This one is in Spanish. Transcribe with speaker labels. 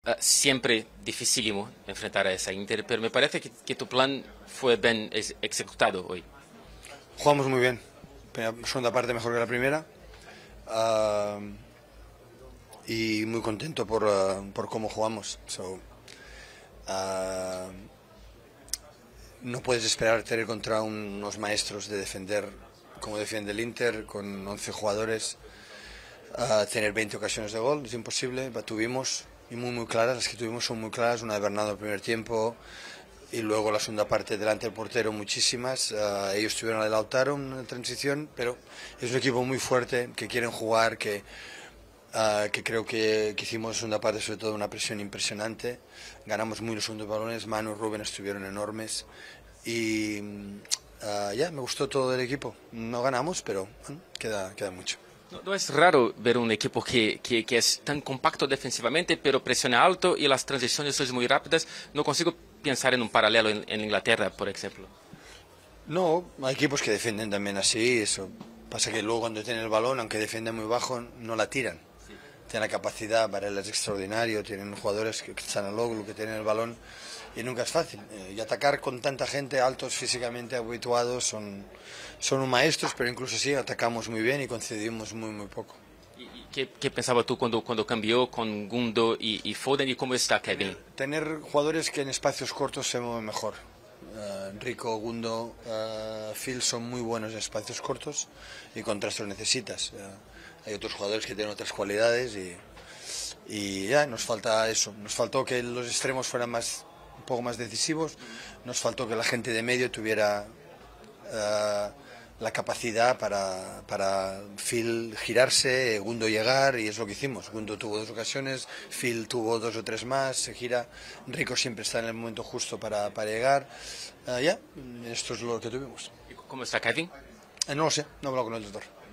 Speaker 1: siempre dificilísimo enfrentar a esa Inter, pero me parece que tu plan fue bien ejecutado hoy.
Speaker 2: Jugamos muy bien. Segunda parte mejor que la primera. ah, y muy contento por cómo jugamos. Ah, no puedes esperar tener contra unos maestros de defender como defiende el Inter, con 11 jugadores, tener 20 ocasiones de gol. Es imposible. La tuvimos, y muy claras. Las que tuvimos son muy claras. Una de Bernardo el primer tiempo, y luego la segunda parte delante del portero muchísimas. Ellos tuvieron el Lautaro en transición, pero es un equipo muy fuerte, que quieren jugar, que creo que hicimos en segunda parte sobre todo una presión impresionante. Ganamos muy los segundos balones. Manu y Rubén estuvieron enormes, y me gustó todo el equipo. No ganamos, pero bueno, queda mucho.
Speaker 1: No es raro ver un equipo que es tan compacto defensivamente, pero presiona alto y las transiciones son muy rápidas. No consigo pensar en un paralelo en Inglaterra, por ejemplo.
Speaker 2: No, hay equipos que defienden también así. Eso pasa, que luego cuando tienen el balón, aunque defienden muy bajo, no la tiran. Tienen la capacidad, Varela es extraordinario, tienen jugadores que están a logro, que tienen el balón, y nunca es fácil. Y atacar con tanta gente, altos físicamente, habituados, son maestros, pero incluso así atacamos muy bien y concedimos muy poco.
Speaker 1: ¿Qué pensaba tú cuando cambió con Gundo y Foden, y cómo está Kevin?
Speaker 2: Tener jugadores que en espacios cortos se mueven mejor. Rico, Gundo, Phil son muy buenos en espacios cortos, y contra esto lo necesitas. Hay otros jugadores que tienen otras cualidades, y ya nos falta eso. Nos faltó que los extremos fueran un poco más decisivos. Nos faltó que la gente de medio tuviera la capacidad para Phil girarse, Gundo llegar, y es lo que hicimos. Gundo tuvo 2 ocasiones, Phil tuvo 2 o 3 más, se gira. Rico siempre está en el momento justo para llegar. Esto es lo que tuvimos.
Speaker 1: ¿Cómo está Kevin?
Speaker 2: No lo sé, no he hablado con el doctor.